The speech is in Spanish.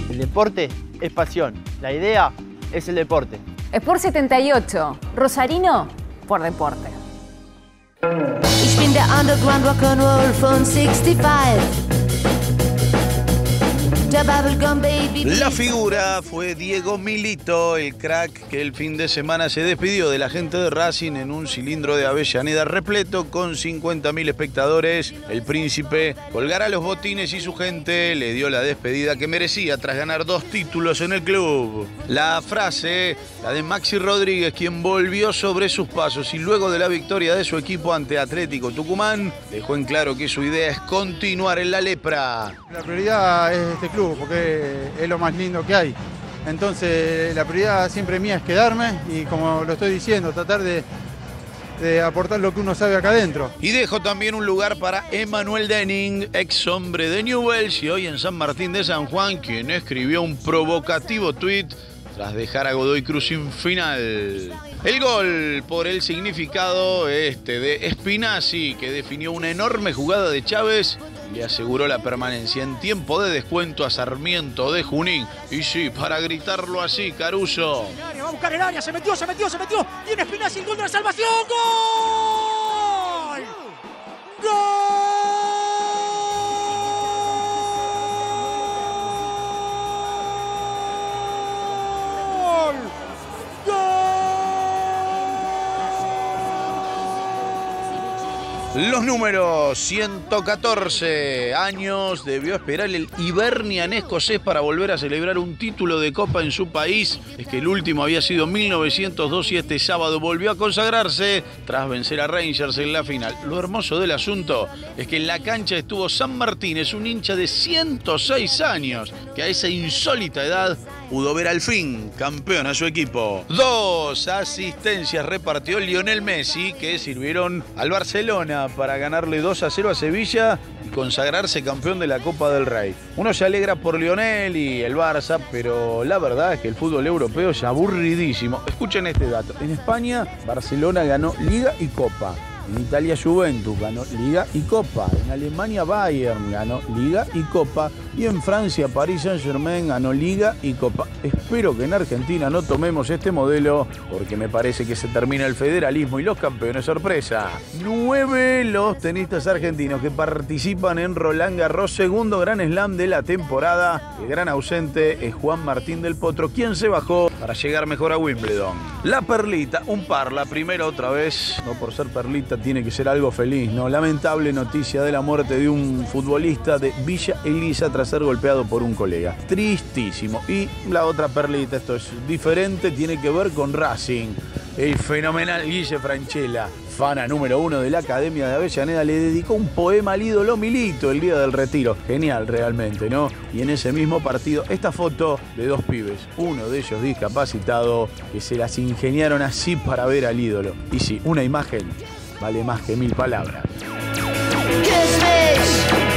El deporte es pasión. La idea es el deporte. Sport 78. Rosarino por deporte. Ich bin der Underground Rock'n'Roll von 65. La figura fue Diego Milito, el crack que el fin de semana se despidió de la gente de Racing en un cilindro de Avellaneda repleto con 50.000 espectadores. El príncipe colgará los botines y su gente le dio la despedida que merecía tras ganar 2 títulos en el club. La frase, la de Maxi Rodríguez, quien volvió sobre sus pasos y luego de la victoria de su equipo ante Atlético Tucumán, dejó en claro que su idea es continuar en la lepra. La prioridad es este club porque es lo más lindo que hay. Entonces la prioridad siempre mía es quedarme y, como lo estoy diciendo, tratar de aportar lo que uno sabe acá adentro. Y dejo también un lugar para Emanuel Denning, ex hombre de Newell's y hoy en San Martín de San Juan, quien escribió un provocativo tuit tras dejar a Godoy Cruz sin final. El gol por el significado de Spinazzi, que definió una enorme jugada de Chávez y le aseguró la permanencia en tiempo de descuento a Sarmiento de Junín. Y sí, para gritarlo así, Caruso. Va a buscar el área, se metió. Tiene Spinazzi, el gol de la salvación. ¡Gol! ¡Gol! Los números: 114 años debió esperar el hibernian escocés para volver a celebrar un título de Copa en su país. Es que el último había sido 1902 y este sábado volvió a consagrarse tras vencer a Rangers en la final. Lo hermoso del asunto es que en la cancha estuvo San Martínez, un hincha de 106 años, que a esa insólita edad pudo ver al fin campeón a su equipo. 2 asistencias repartió Lionel Messi, que sirvieron al Barcelona para ganarle 2-0 a Sevilla y consagrarse campeón de la Copa del Rey. Uno se alegra por Lionel y el Barça, pero la verdad es que el fútbol europeo es aburridísimo. Escuchen este dato: en España, Barcelona ganó Liga y Copa. En Italia, Juventus ganó Liga y Copa. En Alemania, Bayern ganó Liga y Copa. Y en Francia, Paris Saint-Germain ganó Liga y Copa. Espero que en Argentina no tomemos este modelo, porque me parece que se termina el federalismo y los campeones sorpresa. 9 los tenistas argentinos que participan en Roland Garros, segundo Gran Slam de la temporada. El gran ausente es Juan Martín del Potro, quien se bajó para llegar mejor a Wimbledon. La perlita, un par, la primera otra vez, no por ser perlita tiene que ser algo feliz, ¿no? Lamentable noticia de la muerte de un futbolista de Villa Elisa tras ser golpeado por un colega. Tristísimo. Y la otra perlita, esto es diferente, tiene que ver con Racing. El fenomenal Guille Franchella, fana número 1 de la Academia de Avellaneda, le dedicó un poema al ídolo Milito el día del retiro. Genial realmente, ¿no? Y en ese mismo partido, esta foto de 2 pibes, uno de ellos discapacitado, que se las ingeniaron así para ver al ídolo. Y sí, una imagen vale más que 1000 palabras. Kiss me.